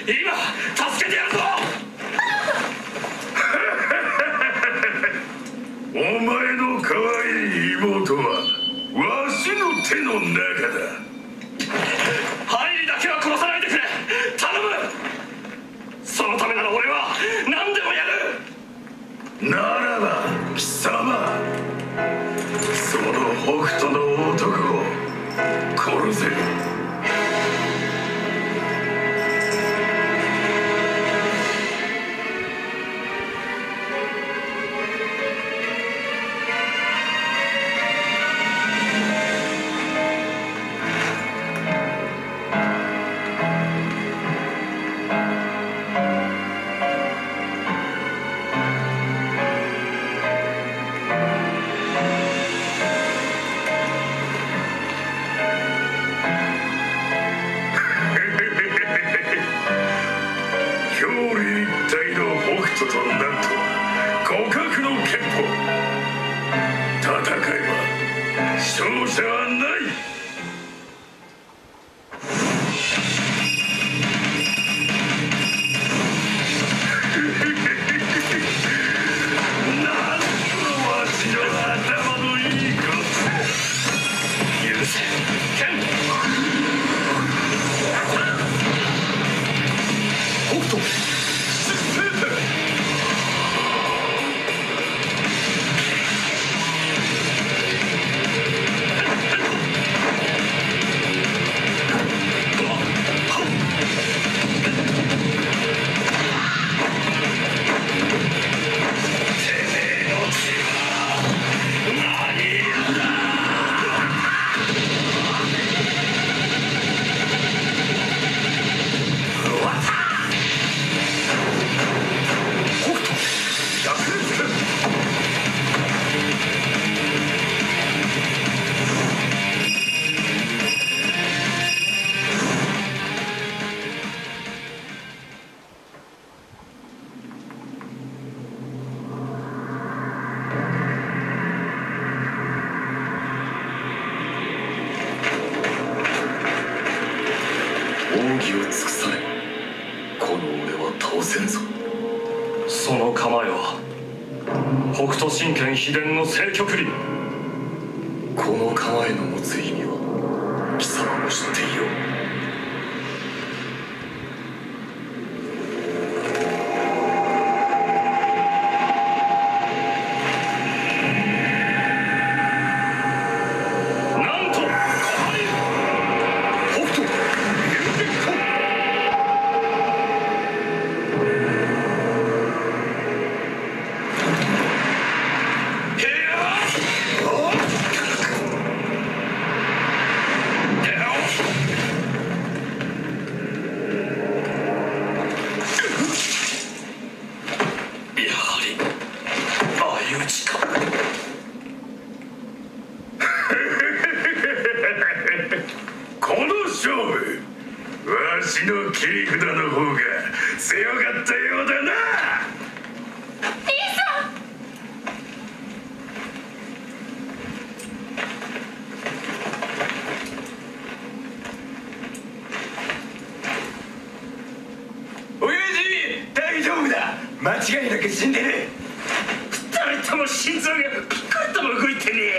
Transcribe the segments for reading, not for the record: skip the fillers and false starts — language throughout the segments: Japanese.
今助けてやるぞ。 お前の可愛い妹はわしの手の中だ。 ハイリだけは殺さないでくれ、頼む。そのためなら俺は何でもやる。 ならば貴様、その北斗の男を殺せ。 その構えは北斗神拳秘伝の聖極輪。 この構えの持つ意味は貴様も知っていよう。 間違いなく死んでる。 二人とも心臓がピクッとも動いてね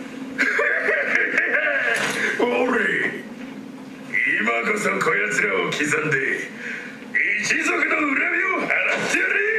え。俺今こそこやつらを刻んで一族の恨みを払ってやれ。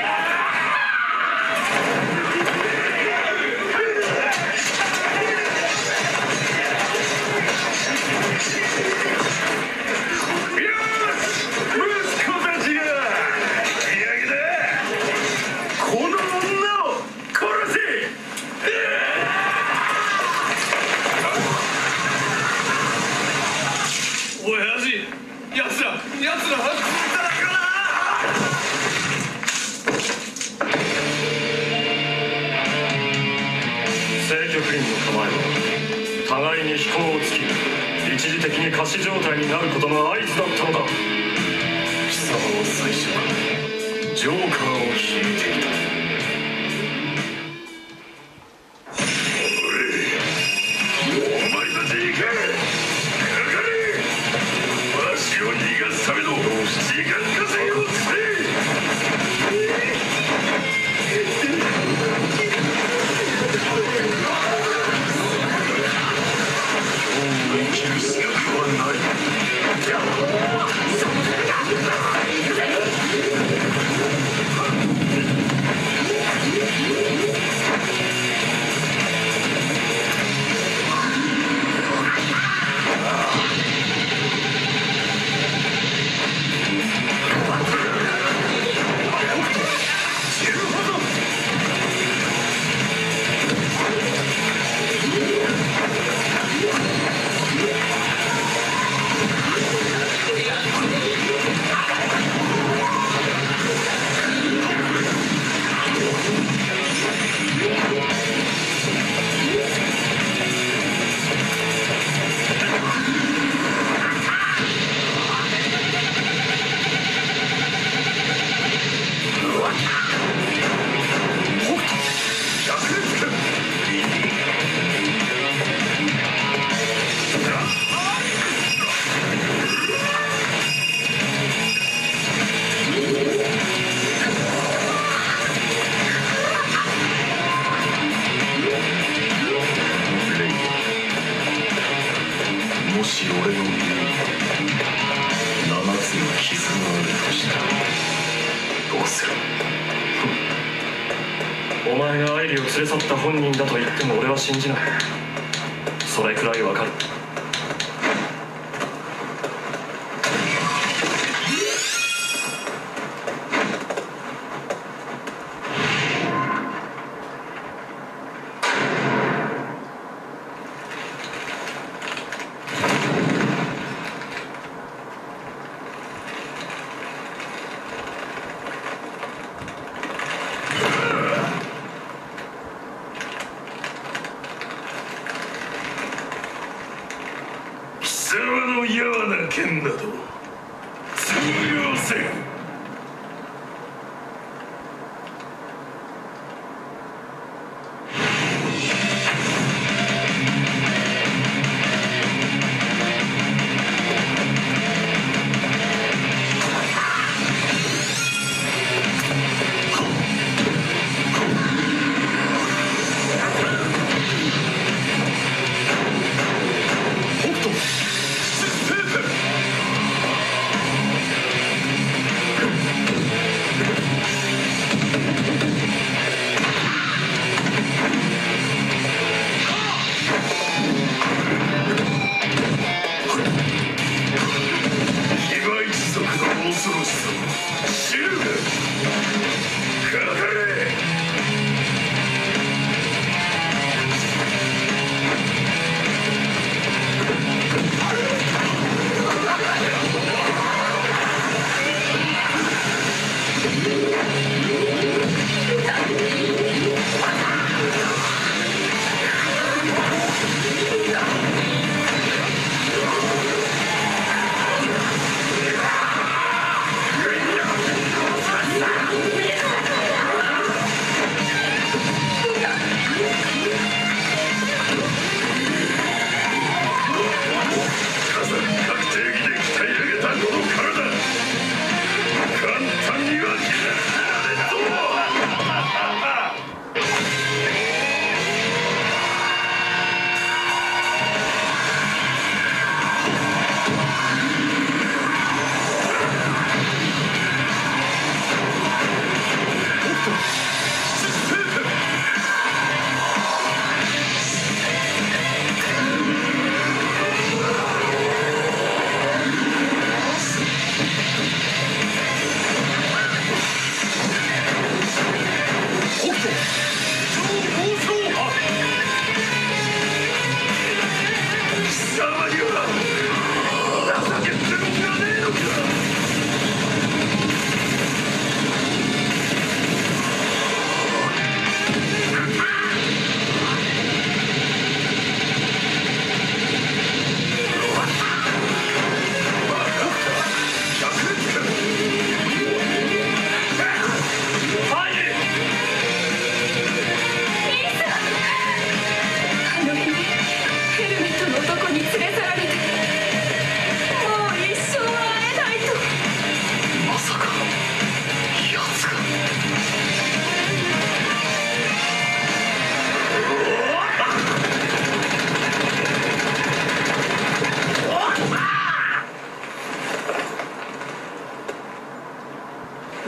互いに飛行をつき一時的に仮死状態になることの合図だったのだ。 貴様は最初からジョーカーを引いていた。お前たち行け。かかれ。わしを逃がすための七間稼ぎをせ生きる資格はない。もし俺の身に7つの傷があるとしたらどうする？ お前が愛理を連れ去った本人だと言っても俺は信じない。それくらいわかる。 貴様のやわな剣など通用せん。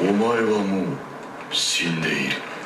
お前はもう死んでいる。